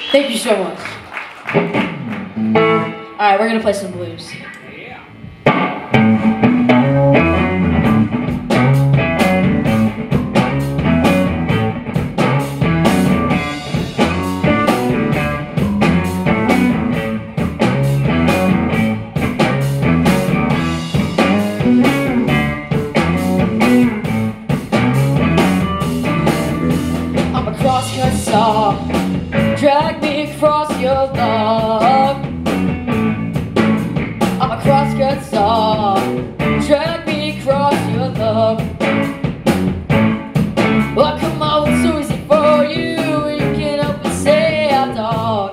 Thank you so much. Alright, we're gonna play some blues. I'm a crosscut saw, drag me across your love. I'm a crosscut saw, drag me across your love. Well, come on, it's so easy for you, you can't help but say I'm dog.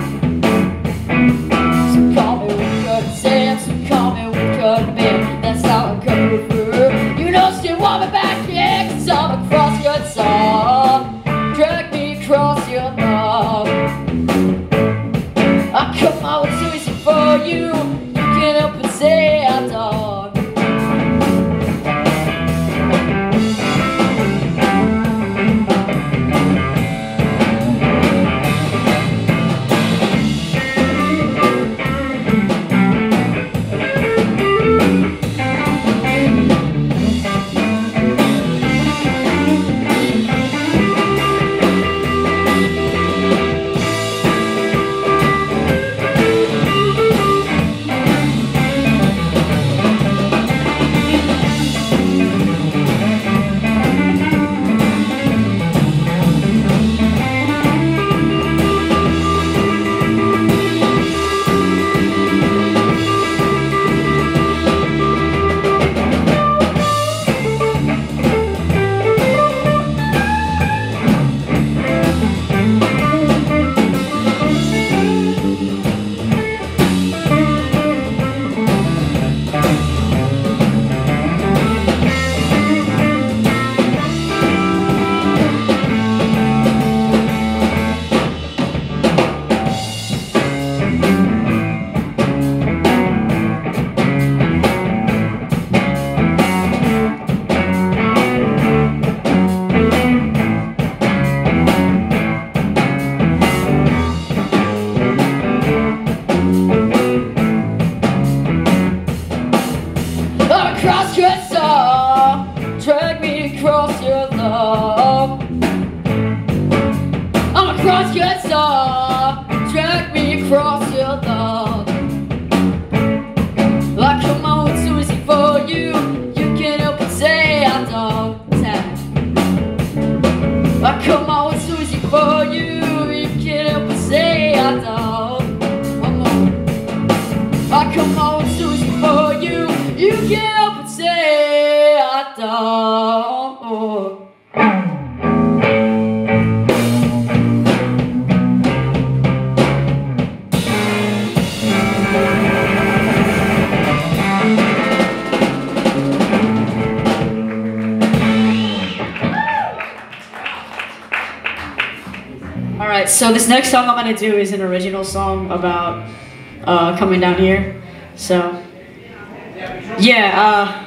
So call me when you cut Sam, so call me when you cut me. That's how I'm coming through. You know still want me back, yeah, 'cause I'm a crosscut saw, drag me across your love. Oh, come on, it's so easy for you, you can't help but say I'm dog. Crosscut saw, drag me across your love. I'm a crosscut saw, drag me across your love. Like, come on, it's so easy for you, you can't help but say I'm dog. Like, come on, it's so easy for you, you can't help but say I'm dog. One more. Like, come on, it's so easy for you, you can't help but say I don't. Alright, so this next song I'm gonna do is an original song about coming down here. So yeah,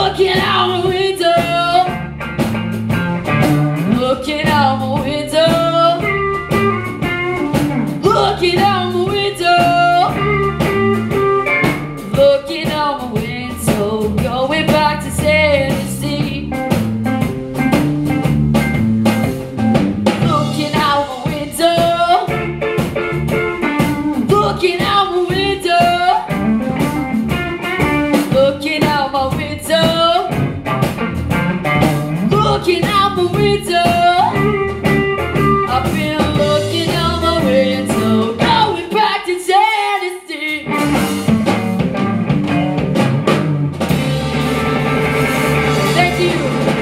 Looking out my window, looking out my window, looking out my window, looking out my window, going back to Tennessee. Looking out my window, looking out my window, looking out my window, looking out my window. I've been looking out my window, going back to Tennessee. Thank you.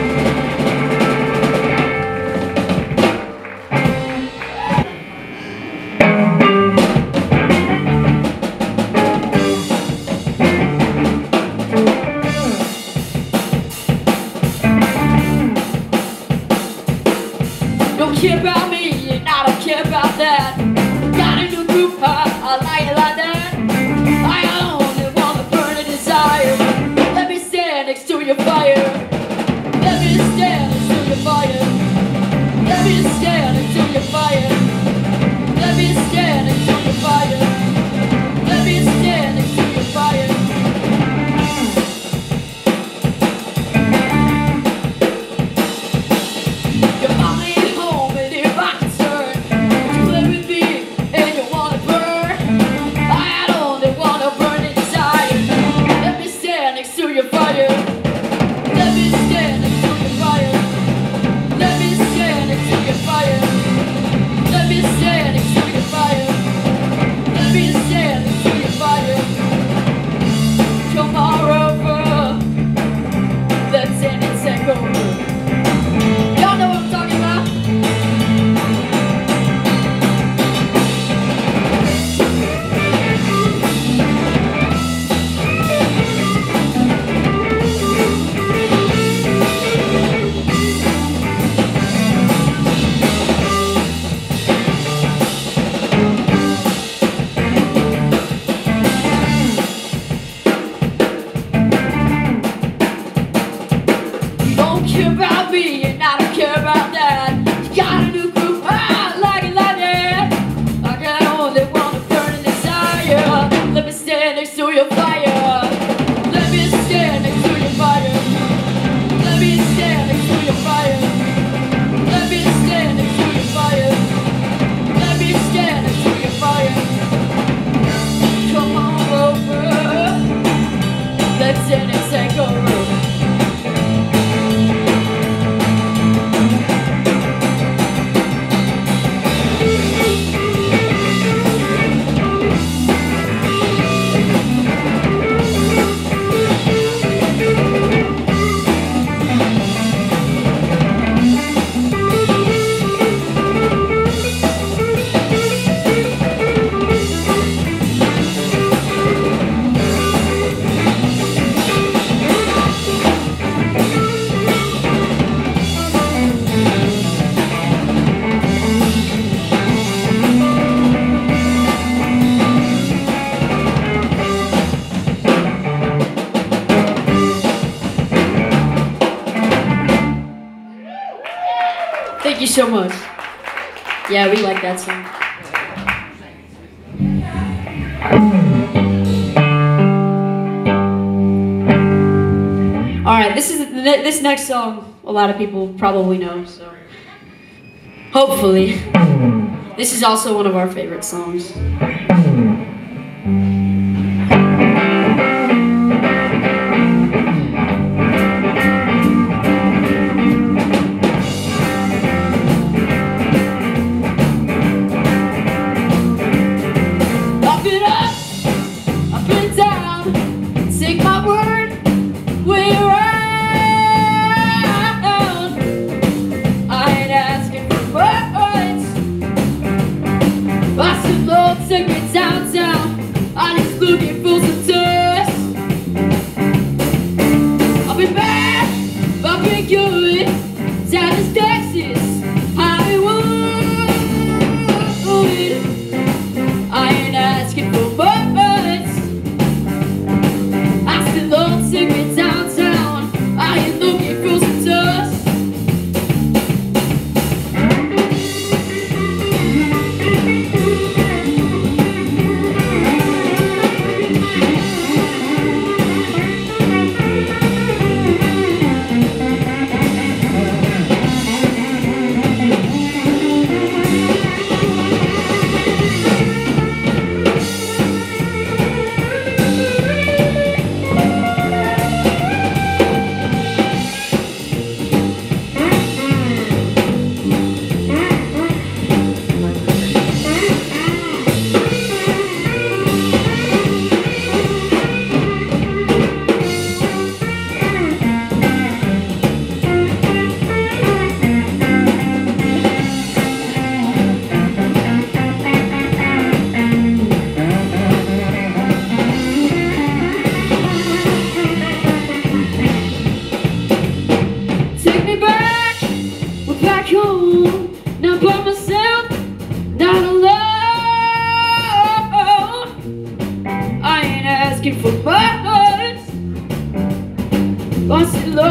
Don't care about me, and I don't care about that. Got a new group, I like it like that. I only want to burn a desire. Let me stand next to your fire. Let me stand next to your fire. Let me stand next to your fire. Let me stand next to your fire. Let me stand next to your fire. You're only home and if I can turn, you play with me and you wanna burn. I only wanna burn inside. Let me stand next to your fire. Let me stand next to your fire. Let me stand next to your fire. Let me stand next to your fire. Let me stand next to your fire. Come on over. Let's end it, take over. Y'all know what I'm talking about? You don't care about me and I don't care about that. You got a new group, I like it like that. I can only wanna burn a desire. Let me stand next to your fire. Let me stand next to your fire. Let me stand next to your fire. Let me stand next to your fire. Let me stand next to your fire. Come on over. Let's end it, take over. Thank you so much. Yeah, we like that song. All right, this next song a lot of people probably know, so hopefully this is also one of our favorite songs.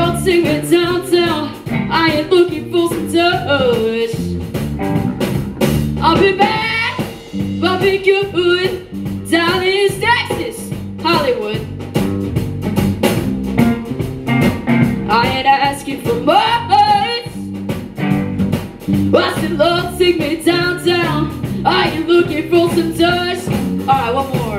Lord, take me downtown. I ain't looking for some touch. I'll be back, I'll be good. Down in East Texas, Hollywood. I ain't asking for much. I said, Lord, take me downtown. I ain't looking for some touch. Alright, one more.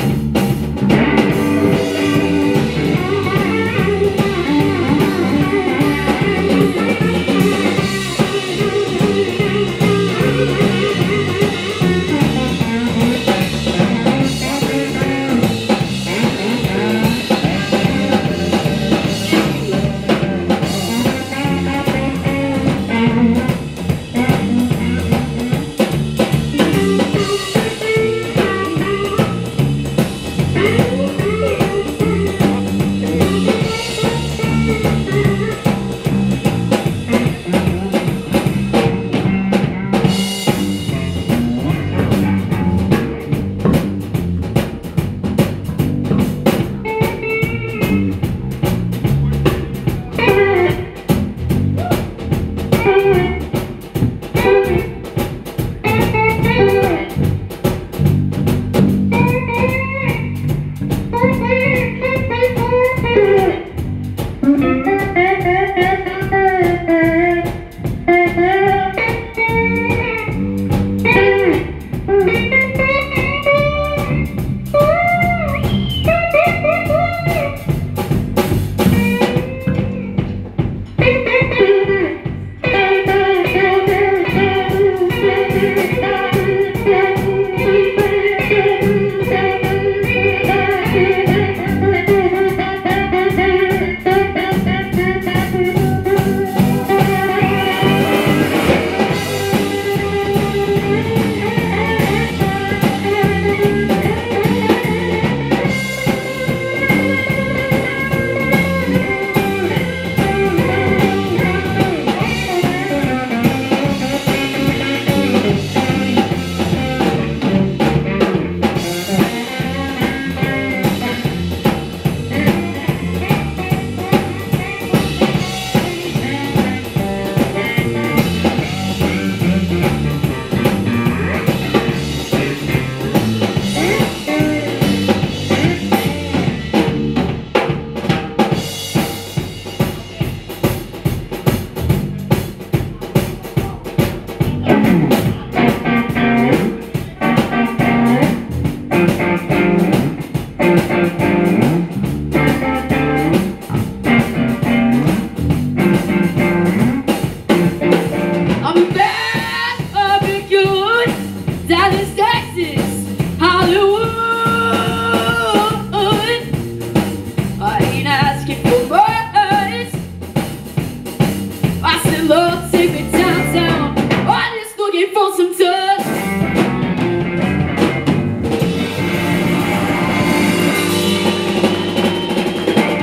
Lord, take me downtown. I'm just looking for some touch.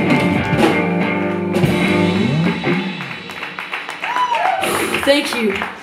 Thank you.